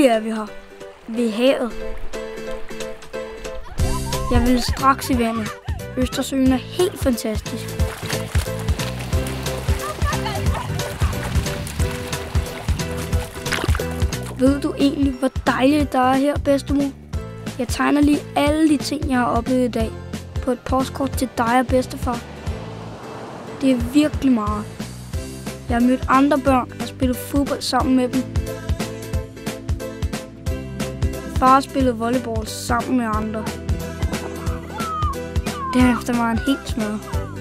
Endelig er vi her. Ved havet. Jeg vil straks i vandet. Østersøen er helt fantastisk. Ved du egentlig, hvor dejligt der er her, bedstemor? Jeg tegner lige alle de ting, jeg har oplevet i dag, på et postkort til dig og bedstefar. Det er virkelig meget. Jeg har mødt andre børn og spillet fodbold sammen med dem. Far spillede volleyball sammen med andre. Derefter var han helt smadret.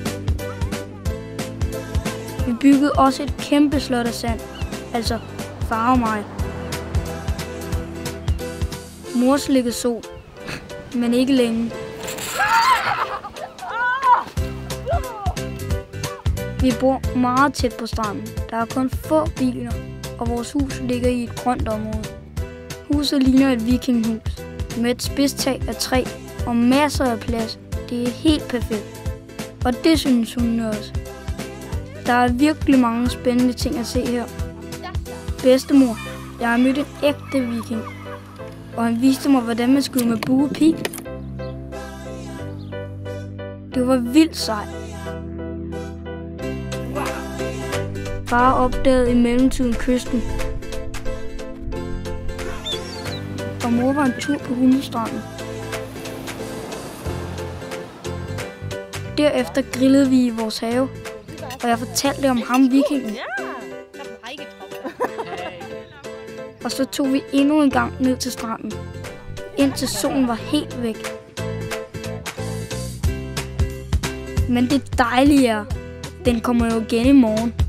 Vi byggede også et kæmpe slot af sand, altså far og mig. Mor slikkede sol, men ikke længe. Vi bor meget tæt på stranden. Der er kun få biler, og vores hus ligger i et grønt område. Huset ligner et vikinghus med et spidstag af træ og masser af plads. Det er helt perfekt. Og det synes hun også. Der er virkelig mange spændende ting at se her. Bedstemor, jeg har mødt en ægte viking. Og han viste mig, hvordan man skød med bue og pil. Det var vildt sejt. Far opdagede i mellemtiden kysten. Og mor var en tur på Hundestranden. Derefter grillede vi i vores have, og jeg fortalte om ham vikingen. Og så tog vi endnu en gang ned til stranden, indtil solen var helt væk. Men det dejlige er, den kommer jo igen i morgen.